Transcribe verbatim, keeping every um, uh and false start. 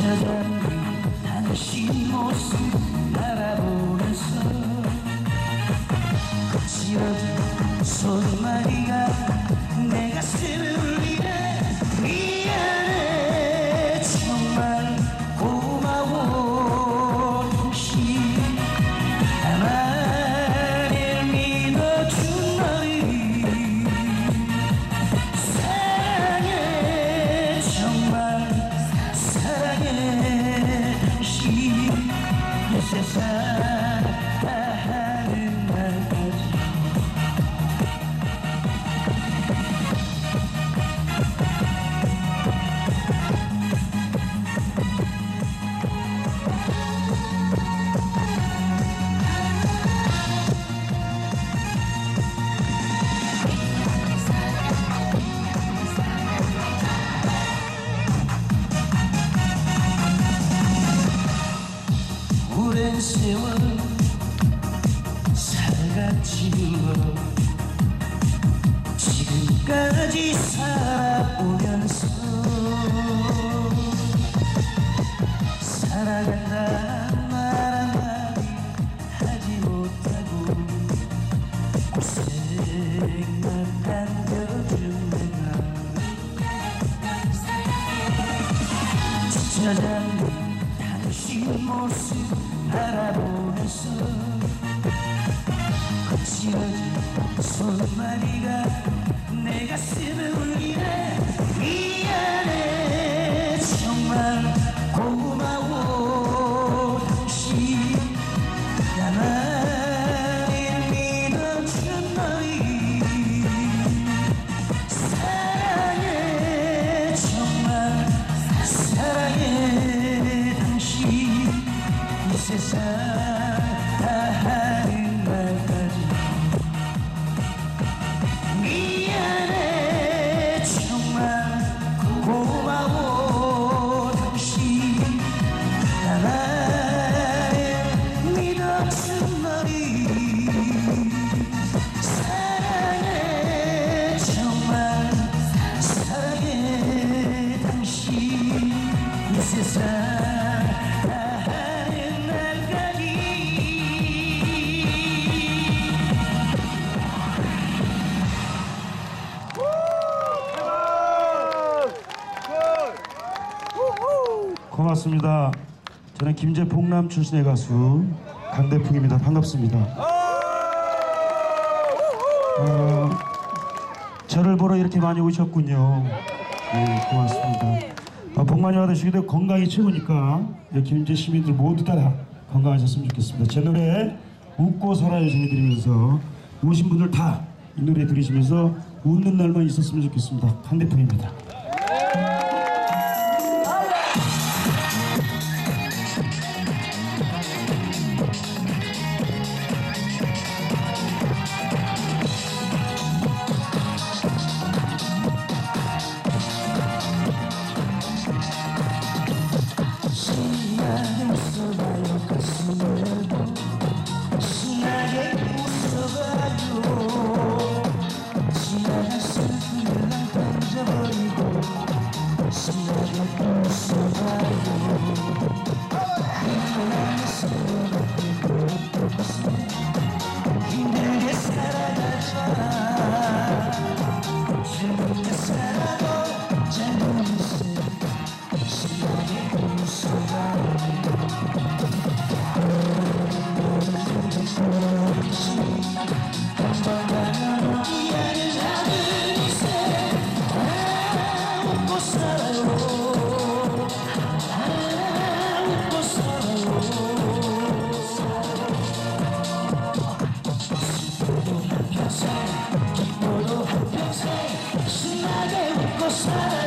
찾아낸 당신 모습 바라보면서 거칠어진 손마디가 내 가슴을 울리네. 미안해 정말 고마워 당신 나만을 믿어준 너를 사랑해 정말 사랑해 당신 이 세상 다하는 날까지 오랜 세월 살갔지요. 지금까지 살아오면서 살아간다 말 한마디 하지 못하고 고생만 남겨준 내가 찾아낸 당신 모습 바라보면서 거칠어진 손마디가 내 가슴을 울리네. 미안해 정말 고마워 당신 나만을 믿어준 너희 사랑해 정말 사랑해 당신 이 세상 다하는 날까지. 미안해 정말 고마워 당신 나만을 믿어준 너를 사랑해 정말 사랑해 당신 이 세상 고맙습니다. 저는 김제봉남 출신의 가수 강대풍입니다. 반갑습니다. 어, 저를 보러 이렇게 많이 오셨군요. 네, 고맙습니다. 어, 복 많이 받으시기도 건강이 최고니까 김제 시민들 모두 따라 건강하셨으면 좋겠습니다. 제 노래 웃고 살아요 전해드리면서 오신 분들 다 이 노래 들으시면서 웃는 날만 있었으면 좋겠습니다. 강대풍입니다. 신나게 웃어봐요 가슴을 신나게 웃어봐요. 지나간 슬픔을 난 던져버리고 신나게 웃어봐요. 힘들면서 힘들게 살아가잖아. 즐겁게 살아도 잘못했어. 신나게 웃어봐요. 신나게 웃고 살아요.